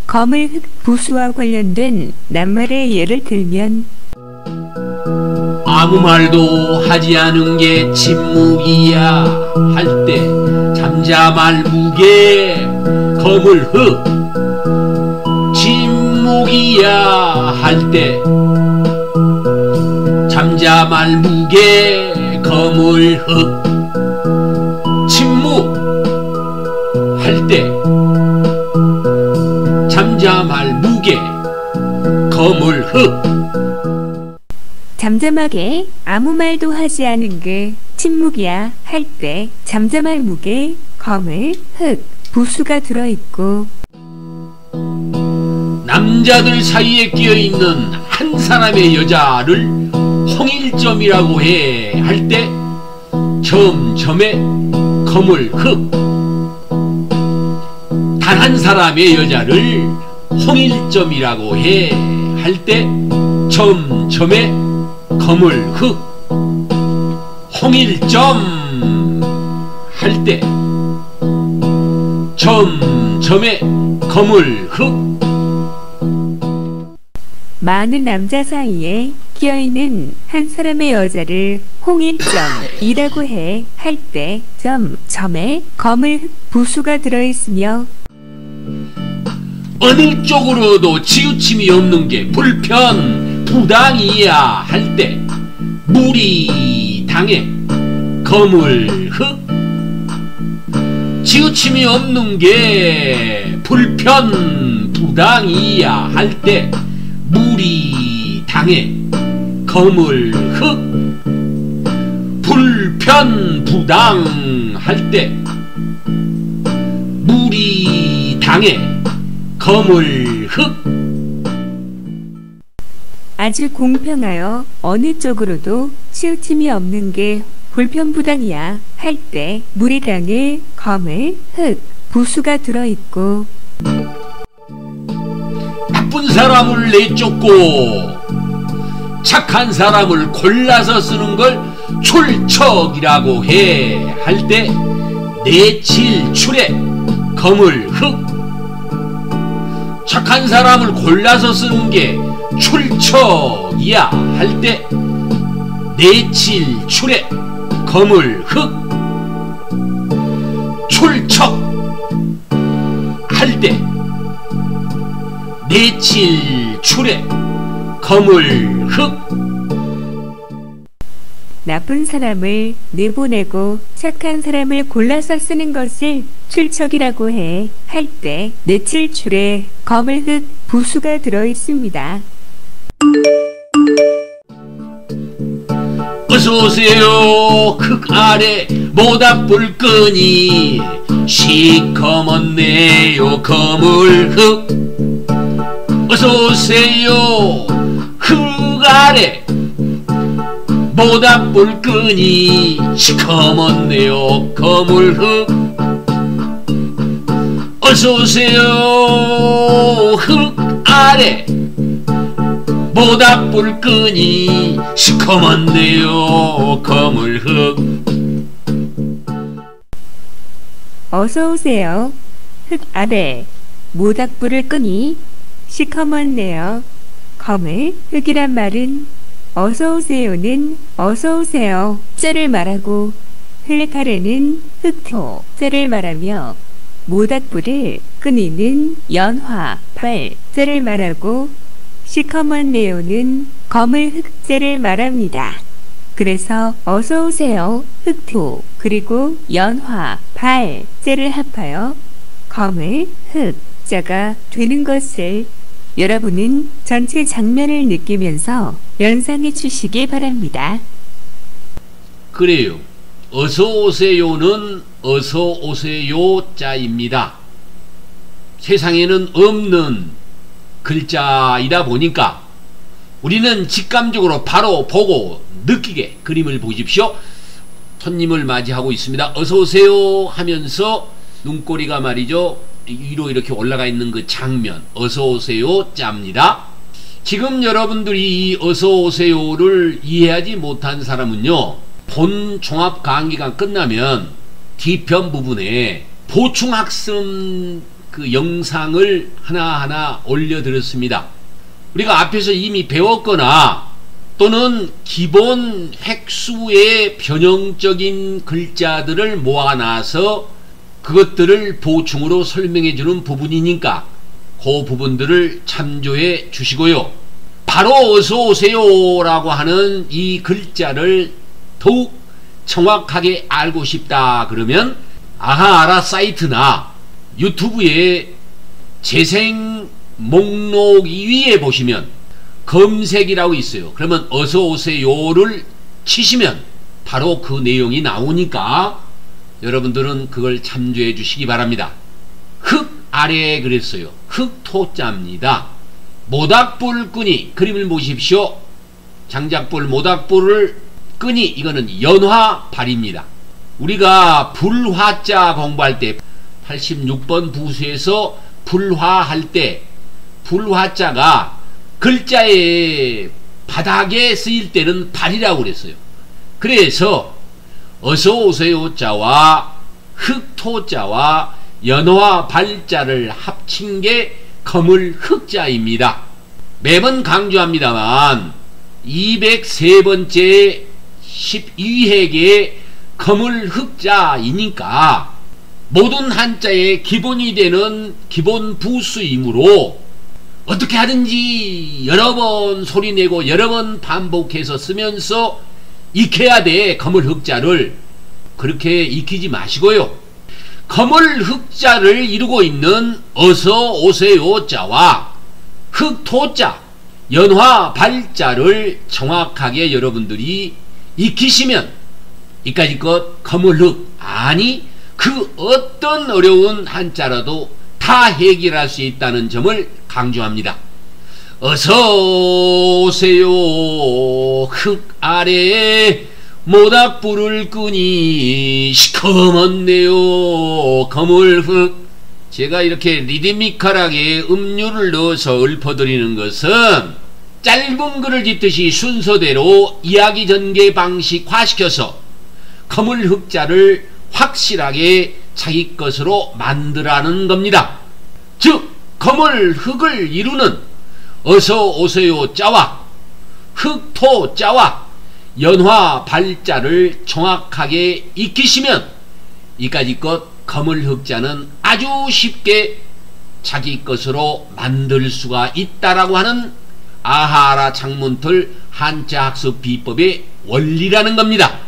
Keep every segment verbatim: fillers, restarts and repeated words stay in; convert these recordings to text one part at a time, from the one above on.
거물 흙 부수와 관련된 낱말의 예를 들면 아무 말도 하지 않은 게 침묵이야 할 때 잠잠할 무게 거물 흙 침묵이야 할 때 잠잠할 무게 거물 흙 침묵 할 때 잠잠할 무게 거물 흙 잠잠하게 아무 말도 하지 않은 게 침묵이야 할 때 잠잠할 무게 거물 흙 부수가 들어있고 남자들 사이에 끼어있는 한 사람의 여자를 홍일점이라고 해 할 때 점점에 거물 흙 단 한 사람의 여자를 홍일점이라고 해 할 때 점점에 거물 흙 홍일점 할 때 점점에 거물 흙 많은 남자 사이에 끼어있는 한 사람의 여자를 홍일점이라고 해 할 때 점점에 거물 흙 부수가 들어있으며 어느 쪽으로도 치우침이 없는 게 불편 부당이야 할 때 무리 당해 거물 흙 치우침이 없는 게 불편 부당이야 할 때 무리 당해 거물 흙 불편 부당 할 때 무리 당해 거물 흙 아주 공평하여 어느 쪽으로도 치우침이 없는 게 불편부당이야 할 때 무리당에 거물 흙 부수가 들어있고 나쁜 사람을 내쫓고 착한 사람을 골라서 쓰는 걸 출척이라고 해 할 때 내칠출에 거물 흙 착한 사람을 골라서 쓰는 게 출척이야 할 때 내칠출에 거물 흙 출척 할 때 내칠출에 거물 흙 나쁜 사람을 내보내고 착한 사람을 골라서 쓰는 것을 출척이라고 해 할 때 내칠출에 거물 흙 부수가 들어있습니다. 어서오세요 흙 아래 모닥불 끄니 시커먼네요 거물 흙 어서오세요 흙 아래 모닥불 끄니 시커먼네요 거물 흙 어서오세요 흙 아래 모닥불 끄니 시커먼네요 거물 흙 어서오세요 흙 아래 모닥불을 끄니 시커먼네요 거물 흙이란 말은 어서오세요는 어서오세요 자를 말하고 흙 아래는 흙토 자를 말하며 모닥불을 끄니는 연화 발 자를 말하고 시커먼네요는 거물 흙자를 말합니다. 그래서 어서오세요 흙토 그리고 연화 발자를 합하여 거물 흙자가 되는 것을 여러분은 전체 장면을 느끼면서 연상해 주시기 바랍니다. 그래요. 어서오세요는 어서오세요 자입니다. 세상에는 없는 글자이다 보니까 우리는 직감적으로 바로 보고 느끼게 그림을 보십시오. 손님을 맞이하고 있습니다. 어서오세요 하면서 눈꼬리가 말이죠 위로 이렇게 올라가 있는 그 장면 어서오세요 자입니다. 지금 여러분들이 이 어서오세요를 이해하지 못한 사람은요 본 종합 강의가 끝나면 뒤편 부분에 보충학습 그 영상을 하나하나 올려드렸습니다. 우리가 앞에서 이미 배웠거나 또는 기본 획수의 변형적인 글자들을 모아놔서 그것들을 보충으로 설명해 주는 부분이니까 그 부분들을 참조해 주시고요. 바로 어서 오세요 라고 하는 이 글자를 더욱 정확하게 알고 싶다 그러면 아하알아 사이트나 유튜브에 재생 목록 위에 보시면 검색이라고 있어요. 그러면 어서 오세요를 치시면 바로 그 내용이 나오니까 여러분들은 그걸 참조해 주시기 바랍니다. 흙 아래에 그랬어요. 흙토자입니다. 모닥불 끈이 그림을 보십시오. 장작불 모닥불을 끈이 이거는 연화발입니다. 우리가 불화자 공부할 때 팔십육 번 부수에서 불화할 때 불화자가 글자의 바닥에 쓰일 때는 발이라고 그랬어요. 그래서 어서오세요 자와 흙토자와 연화 발자를 합친 게 거물 흙자입니다. 매번 강조합니다만 이백삼 번째 십이 획의 거물 흙자이니까 모든 한자의 기본이 되는 기본 부수이므로 어떻게 하든지 여러 번 소리내고 여러 번 반복해서 쓰면서 익혀야 돼. 거물 흙자를 그렇게 익히지 마시고요. 거물 흙자를 이루고 있는 어서 오세요 자와 흙토자 연화 발자를 정확하게 여러분들이 익히시면 이까지 것 거물 흙 아니 그 어떤 어려운 한자라도 다 해결할 수 있다는 점을 강조합니다. 어서 오세요 흙 아래에 모닥불을 끄니 시커먼네요 거물 흙. 제가 이렇게 리드미컬하게 음률을 넣어서 읊어드리는 것은 짧은 글을 짓듯이 순서대로 이야기 전개 방식화시켜서 거물 흙자를 확실하게 자기 것으로 만들라는 겁니다. 즉 거물 흙을 이루는 어서 오세요 자와 흙토 자와 연화 발자를 정확하게 익히시면 이까지 것 거물 흙자는 아주 쉽게 자기 것으로 만들 수가 있다라고 하는 아하라 창문틀 한자 학습 비법의 원리라는 겁니다.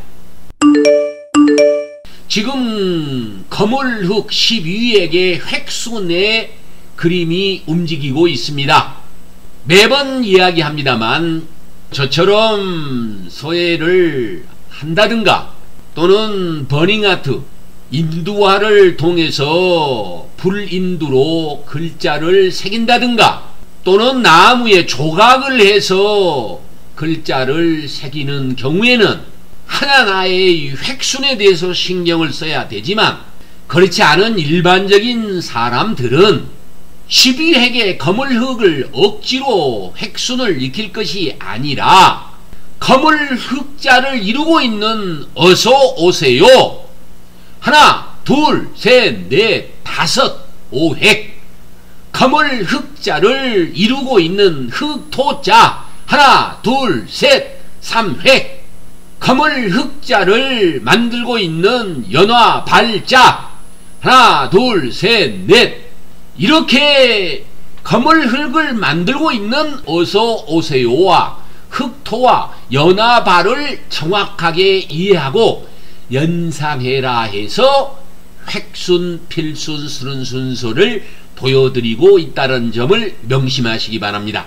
지금 거물 흙 십이 획의 획수 내 그림이 움직이고 있습니다. 매번 이야기합니다만 저처럼 서예를 한다든가 또는 버닝아트 인두화를 통해서 불인두로 글자를 새긴다든가 또는 나무에 조각을 해서 글자를 새기는 경우에는 하나하나의 획순에 대해서 신경을 써야 되지만 그렇지 않은 일반적인 사람들은 십이 획의 거물 흙을 억지로 획순을 익힐 것이 아니라 거물 흙자를 이루고 있는 어서 오세요 하나 둘 셋 넷 다섯 오 획 거물 흙자를 이루고 있는 흙토자 하나 둘 셋 삼 획 거물 흙자를 만들고 있는 연화 발자 하나 둘 셋 넷 이렇게 거물 흙을 만들고 있는 어서 오세요와 흙토와 연화 발을 정확하게 이해하고 연상해라 해서 획순 필순 쓰는 순서를 보여드리고 있다는 점을 명심하시기 바랍니다.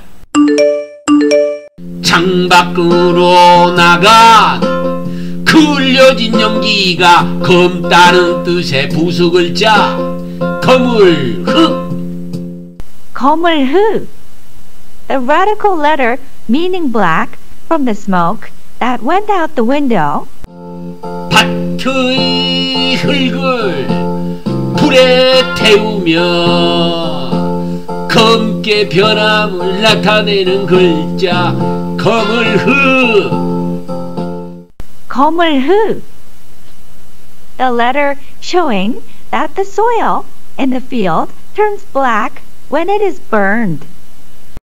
창밖으로 나간 그을려진 연기가 검다는 뜻의 부수글자 거물 흙. 거물 흙. The radical letter meaning black from the smoke that went out the window. 밭의 흙을 불에 태우며 검게 변함을 나타내는 글자 거물 흙. 거물 흙. The letter showing that the soil in the field turns black when it is burned.